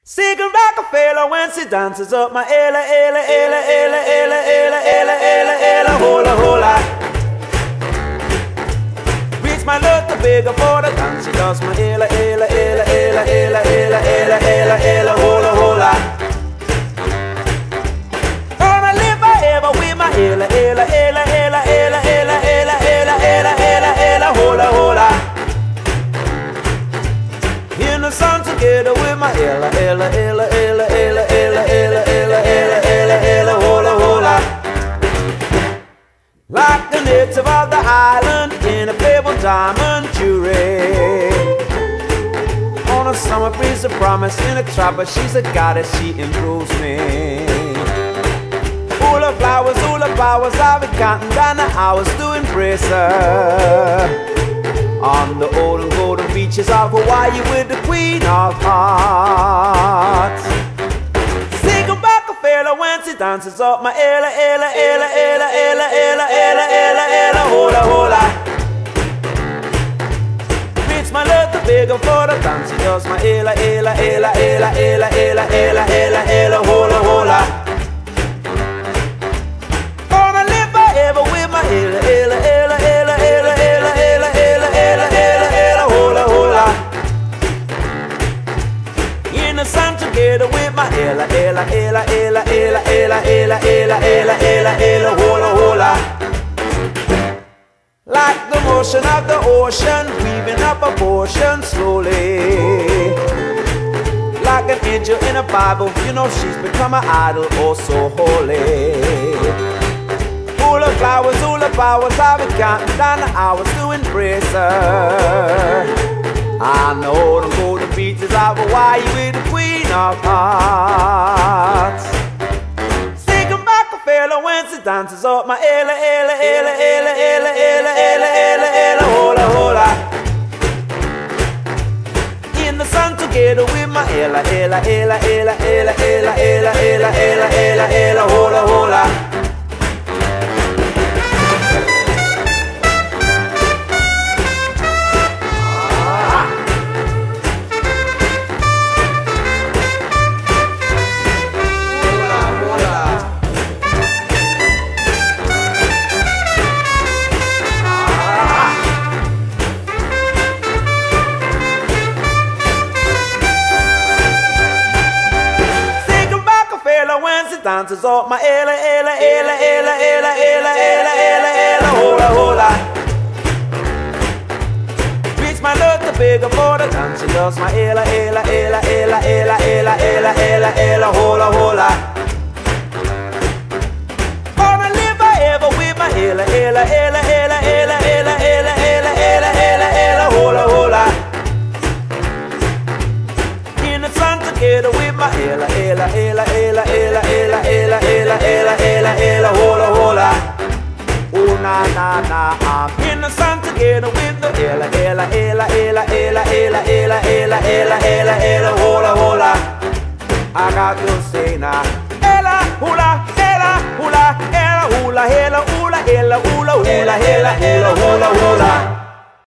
Sing a Rockefeller when she dances up my ella, ella, ella, ella, ella, ella, ella, ella, ella, hola, hola. Reach my little bigger for the dance, she does my ella, ella, ella, ella, ella, ella, ella, ella, ella, hola, hola. Gonna live forever with my ella, ella, ella, ella, ella, ella, ella, ella, ella, ella, ella, hola, hola. In the sun together with my ella, ella, ella, ella, ella, ella, ella, ella, ella, ella, ella, hola, hola. Like the native of the island in a purple diamond jewelry. On a summer breeze of promise in a trapper, she's a goddess, she improves me. All the flowers, I've been counting down the hours to embrace her. On the old and golden beaches of Hawaii with the Queen of Hearts. Sing a Rockefeller when she dances up my ella, ella, ella, ella, ella, ella, ella, ella, ella, hola, hola. Reach my little bigger for the dance, she does my ella, ella, ella, ella, ella, ella, ella, ella, ella, hola, hola. Gonna live forever with my ella, ella, ella, ella, ella, ella, ella, ella, ella, ella, ella, hola, hola. In the sun together with my ella, ella, ella, ella, ella, ella, ella, ella, ella, ella, ella, hola, hola. Like the motion of the ocean, weaving up a portion slowly. Like an angel in a Bible, you know she's become an idol, oh so holy. All the flowers, I've been counting down the hours to embrace her. I know the golden beaches of Hawaii with the Queen of Hearts. Sing a Rockefeller when she dances up my ella, ella, ella, ella, ella, ella, ella, ella, ella, hola, hola. In the sun together with my ella, ella, ella, ella, ella, ella, ella, ella, ella, ella, ella, hola, hola. Dances up my ella, ella, ella, ella, ella, ella, ella, ella, ella, hola, hola. Reach my little bigger for the dance, she does my ella, ella, ella, ella, ella, ella, ella, ella, ella, hola, hola. Gonna live forever with my ella, ella, ella, ella, ella, ella, ella, ella, ella, ella, ella, hola, hola. In the sun together with my ella, ella, ella, ella, ella, ella, ella, ella, ella, ella, ella, hola, hola. Oh na na na, I'm in the sun together with the ella, ella, ella, ella, ella, ella, ella, ella, ella, ella, ella, hola, hola. I got to say now, ella, hula, ella, hula, ella, hula, ella, hula, ella, hula, hula, ella, hula, hula, hula.